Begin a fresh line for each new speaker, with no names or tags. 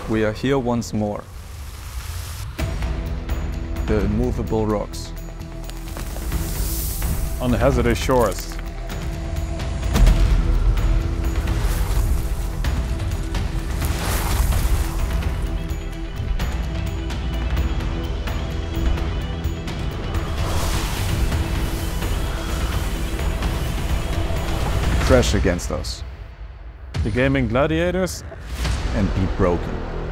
We are here once more. The immovable rocks.
On the hazardous shores.
Crash against us.
The Gaimin Gladiators.
And be broken.